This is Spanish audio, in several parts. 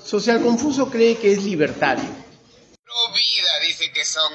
Social Confuso cree que es libertario. Pro vida dice que son.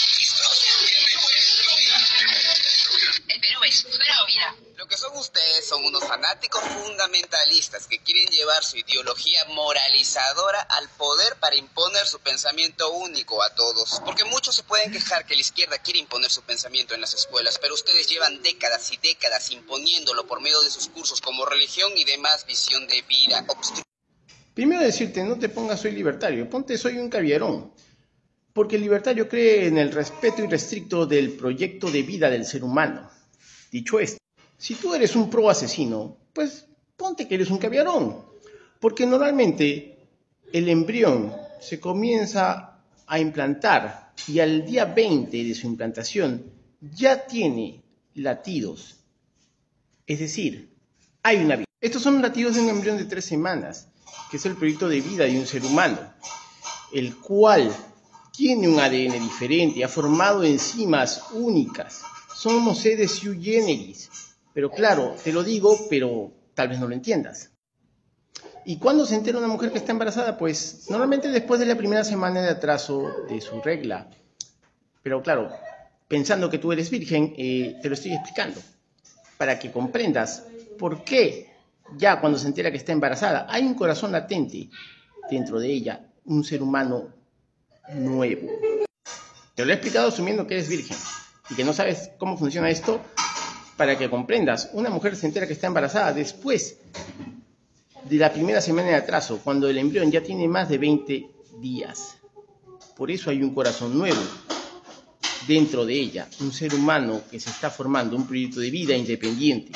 El Perú es pro vida. Lo que son ustedes son unos fanáticos fundamentalistas que quieren llevar su ideología moralizadora al poder para imponer su pensamiento único a todos. Porque muchos se pueden quejar que la izquierda quiere imponer su pensamiento en las escuelas, pero ustedes llevan décadas y décadas imponiéndolo por medio de sus cursos como religión y demás visión de vida. Primero decirte, no te pongas soy libertario, ponte soy un caviarón. Porque el libertario cree en el respeto irrestricto del proyecto de vida del ser humano. Dicho esto, si tú eres un pro asesino, pues ponte que eres un caviarón. Porque normalmente el embrión se comienza a implantar y al día 20 de su implantación ya tiene latidos. Es decir, hay una vida. Estos son latidos de un embrión de 3 semanas, que es el proyecto de vida de un ser humano, el cual tiene un ADN diferente, ha formado enzimas únicas. Somos seres sui generis. Pero claro, te lo digo, pero tal vez no lo entiendas. ¿Y cuándo se entera una mujer que está embarazada? Pues normalmente después de la primera semana de atraso de su regla. Pero claro, pensando que tú eres virgen, te lo estoy explicando. Para que comprendas por qué ya cuando se entera que está embarazada, hay un corazón latente dentro de ella, un ser humano nuevo. Te lo he explicado asumiendo que eres virgen y que no sabes cómo funciona esto, para que comprendas. Una mujer se entera que está embarazada después de la primera semana de atraso, cuando el embrión ya tiene más de 20 días. Por eso hay un corazón nuevo dentro de ella, un ser humano que se está formando, un proyecto de vida independiente.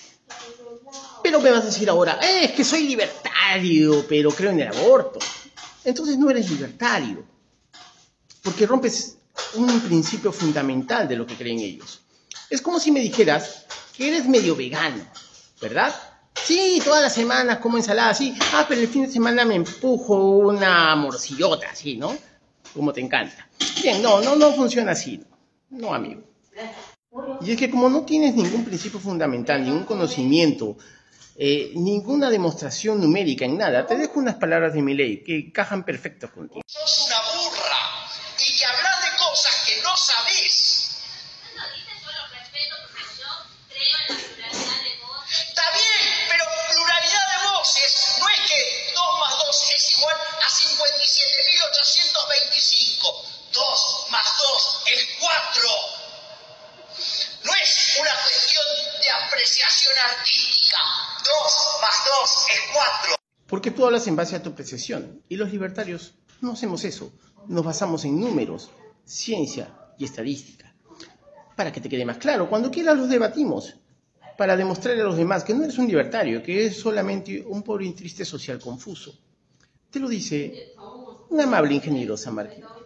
Pero me vas a decir ahora, es que soy libertario, pero creo en el aborto. Entonces no eres libertario, porque rompes un principio fundamental de lo que creen ellos. Es como si me dijeras que eres medio vegano, ¿verdad? Sí, todas las semanas como ensalada, sí. Pero el fin de semana me empujo una morcillota, así, ¿no? Como te encanta. Bien, no funciona así. No, amigo. Y es que como no tienes ningún principio fundamental, ningún conocimiento, ninguna demostración numérica en nada, te dejo unas palabras de mi ley que encajan perfecto contigo. Sos una burra y que hablas de cosas que no sabés. No dices solo respeto tu profesión, creo en la pluralidad de voces. Está bien, pero pluralidad de voces no es que 2 más 2 es igual a 57.825. 2 más 2 es 4. No es una cuestión de apreciación artística. 2 más 2 es 4. Porque tú hablas en base a tu apreciación. Y los libertarios no hacemos eso. Nos basamos en números, ciencia y estadística. Para que te quede más claro, cuando quieras los debatimos. Para demostrarle a los demás que no eres un libertario, que es solamente un pobre y triste social confuso. Te lo dice un amable ingeniero San Martín.